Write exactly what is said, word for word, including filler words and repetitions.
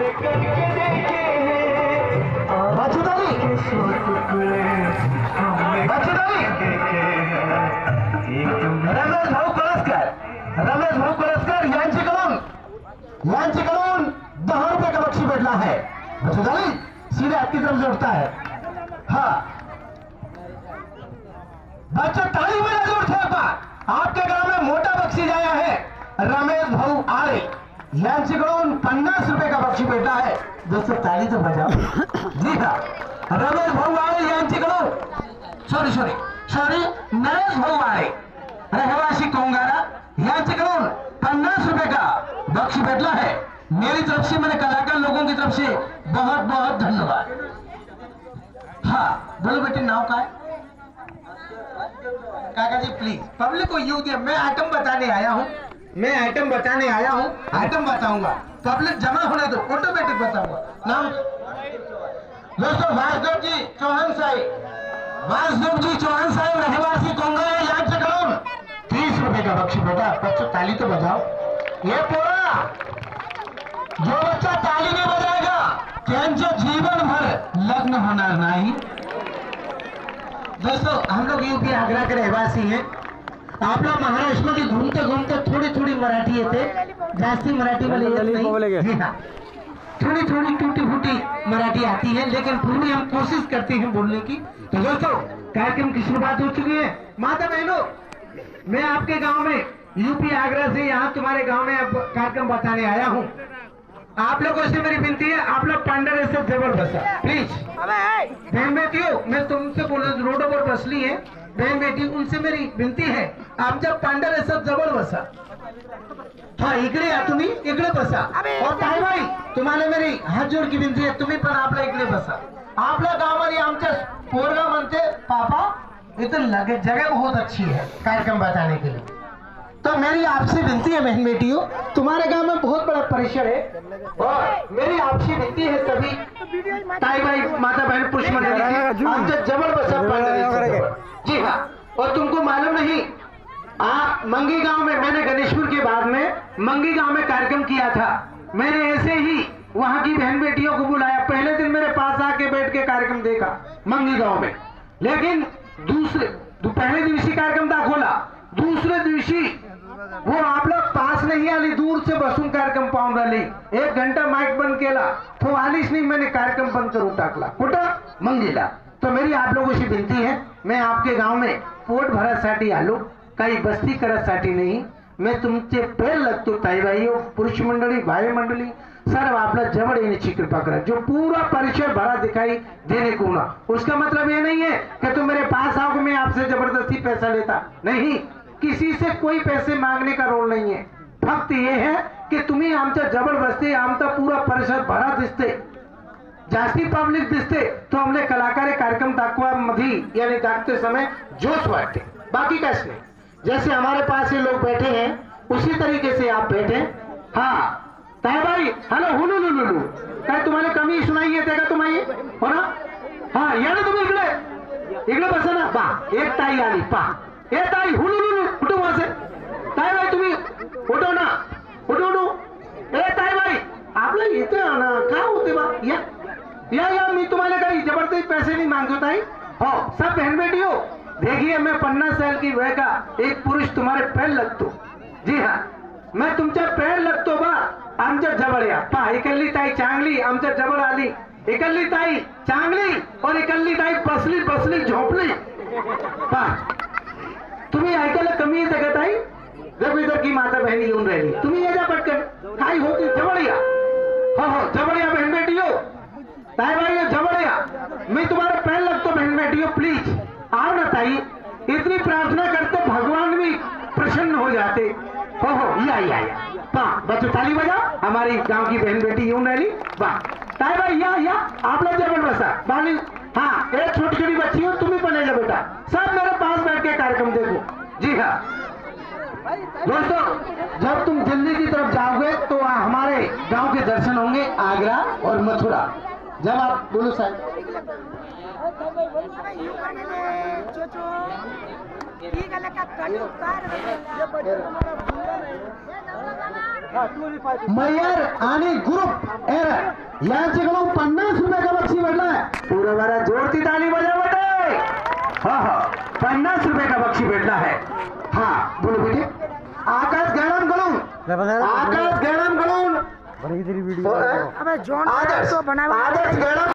रमेश भाऊ कळसकर रमेश भाऊ कळसकर यांच्याकडून यांच्याकडून दहा रुपये का बक्षीस भेटला है। सीधे आपकी तरफ से उठता है। हाँ बच्चों ताली बजा जोर थे आपके गांव में मोठा बक्षीस आया है। रमेश भाऊ आरे यांच्याकडून पन्नास रुपये का बक्षीस भेटला है। दोस्तों ताली तो बजाओ। जी हाँ रमेश भाऊ आरे यांच्याकडून सॉरी सॉरी सॉरी नरेश भाऊ आरे रहवासी कोंगारा यांच्याकडून पन्नास रुपए का बख्श भेटला है। मेरी तरफ से मेरे कलाकार लोगों की तरफ से बहुत बहुत धन्यवाद। हाँ बोलो बेटे नाव का है काका जी प्लीज पब्लिक को यू दिया। मैं आइटम बताने आया हूँ मैं आइटम बताने आया हूँ आइटम बताऊंगा पब्लिक जमा होने दो ऑटोमेटिक बताऊंगा नाम। दोस्तों वासुदेव जी चौहान साहब वासुदेव जी चौहान साहब रहवासी कोंगारा यांच्याकडून तीस रुपए का बख्शी बेटा। बच्चों ताली तो बजाओ। ये पोरा जो बच्चा ताली नहीं बजाएगा त्यांचं जीवन भर लग्न होणार नहीं। दोस्तों हम लोग यूपी आगरा के रहवासी हैं। आप लोग महाराष्ट्र में घूमते घूमते थोड़ी थोड़ी मराठी येते जास्ती मराठी वाले नहीं। हाँ थोड़ी थोड़ी टूटी फूटी मराठी आती है लेकिन पूरी हम कोशिश करते हैं बोलने की। तो दोस्तों कार्यक्रम की शुरुआत हो चुकी है। माता बहनों मैं आपके गांव में यूपी आगरा से यहाँ तुम्हारे गांव में कार्यक्रम बताने आया हूँ। आप लोगों से मेरी विनती है आप लोग पांडर से जबर बसा प्लीज। बहन बेटियों मैं तुमसे बोल रोडों पर बसली है बहन बेटी उनसे मेरी विनती है आमच्या पांडर जवळ बसा। हाँ इकडे या तुम्ही इकडे बसा। और ताई भाई तुम्हाला मेरी हात जोड की विनती है तुम्ही पण आपल्या इकडे बसा। आपल्या गावामध्ये आमच्या पोरगा म्हणते पापा इधर लगे जगह बहुत अच्छी है कार्यक्रम बताने के लिए। तो मेरी आपसे विनती है बहन बेटियों तुम्हारे गांव में बहुत बड़ा परिसर है और मेरी आपसे विनती है सभी ताई भाई माता बहन पुरुष मंडली आमच्या जवळ बसा। जी हाँ और तुमको मालूम नहीं आप मंगी गांव में मैंने गणेशपुर के बाद में मंगी गांव में कार्यक्रम किया था। मैंने ऐसे ही वहां की बहन बेटियों को बुलाया। पहले दिन मेरे पास आके बैठ के कार्यक्रम देखा मंगी गांव में लेकिन दूसरे पहले दिवशी कार्यक्रम दाखवला दूसरे दिवशी वो आप लोग पास नहीं आली दूर से बसून कार्यक्रम पाहून राहिली। एक घंटा माइक बंद केला तो आलीच नहीं मैंने कार्यक्रम बंद करून टाकला कुठं मंगीला। तो मेरी आप लोगों से विनती है मैं आपके गांव में पोट भरासाठी आलो काही बस्ती करासाठी नहीं। मैं तुमचे पैर लगतो ताई भाइयों पुरुष मंडली भाई मंडली सर्व आपला जवळ येण्याची कृपा करा। जो पूरा परिसर भरा दिखाई देने को ना उसका मतलब ये नहीं है कि तुम मेरे पास आओ मैं आपसे जबरदस्ती पैसा लेता नहीं। किसी से कोई पैसे मांगने का रोल नहीं है। फक्त ये है कि तुम्ही आमच्या जवळ बसते आमचा पूरा परिसर भरा दिसते जास्ती पब्लिक दिसते तो हमने कलाकार कार्यक्रम दाखवा मधी यानी दाखते समय जोश वाटते बाकी कैसे नहीं। जैसे हमारे पास ये लोग बैठे हैं उसी तरीके से आप बैठे। हाँ ताई भाई हॅलो हुलू लुलू लू काय तुम्हाला कमी सुनाई येते का तुम्हाला हो ना। हाँ या ना तुम्ही इकडे इकडे बसा ना पा एक ताई आली पा ए ताई हुलू लुलू कुठं बसे ताई भाई तुम्ही उठो ना उठो उठो ए ताई भाई आपलं इथे ना काय होते बा या या या मी तुम्हाला काही जबरदस्ती पैसे नहीं मांगतो ताई। हो सब बहन बेटी हो देखिए मैं पन्नास साल की वय का एक पुरुष तुम्हारे पैर लगतो। जी हाँ मैं तुमच्या पैर लगतो बा आमच्या जवळ या पा इकल्ली ताई चांगली आमच्या जवळ आली इकल्ली ताई चांगली और इकल्ली ताई बसली बसली झोपली पा तुम्ही ऐकायला कमी येते का ताई जब इधर की माता बहन येऊन राहिली तुम्ही ये जा पटकन काय होती जवळ या। हो हो जवळ या बहन बेटियों ताई भाई जवळ या मैं तुम्हारे पैर लगतो बहन बेटियों प्लीज आओ ना ताई इतनी प्रार्थना करते भगवान भी प्रसन्न हो जाते। हो हो या या या पा बच्चों ताली बजाओ हमारी गांव की बहन बेटी यूं रही वाह ताई भाई या या आप लोग जबरन बसा बाली। हाँ एक छोटी छोटी बच्ची हो तुम्हें बनेगा बेटा सब मेरे पास बैठ के कार्यक्रम देखो। जी हाँ दोस्तों जब तुम दिल्ली की तरफ जाओगे तो हमारे गांव के दर्शन होंगे आगरा और मथुरा। जब आप बोलो साहब मय्यर आणि ग्रुप एर यांच्याकडून पन्नास रुपयाचा बक्षीस भेटलाय. पूर्ण बारा जोरती ताली बजावते. हा हा पन्नास रुपये का बक्षीस भेटला है. हा बोलो बेटे. आकाश गैरम कडून आकाश गैरम कडून बड़ी तेरी वीडियो आदर्श आदर्श गैरम